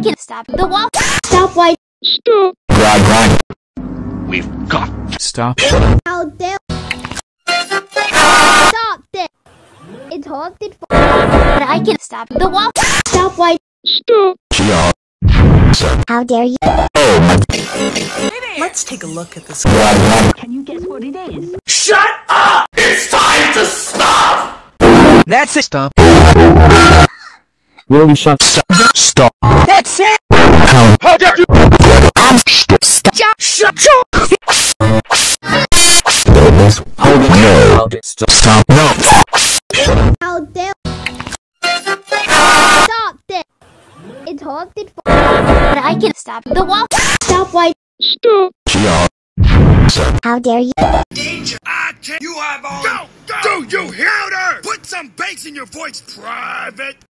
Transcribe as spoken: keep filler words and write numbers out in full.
can stop the wall. Stop right. Stop. Grind, grind. We've got Stop. How dare. Stop this. It's haunted for. But I can stop the wall. Stop right. Stop. How dare you? Let's take a look at this. Grind, grind. Can you guess what it is? Shut up! It's time to stop! That's it. Stop. Will you shut? Stop. Stop. That's it! How? How dare you! Stop. Stop. Shut up! Hold it. No. Stop. Stop. No. How dare. Stop this. It's haunted for. But I can stop the wall. Stop right. Stop! How dare you? Danger! I can't. You have all. Go! Go! Do you hear her? Put some bass in your voice, Private!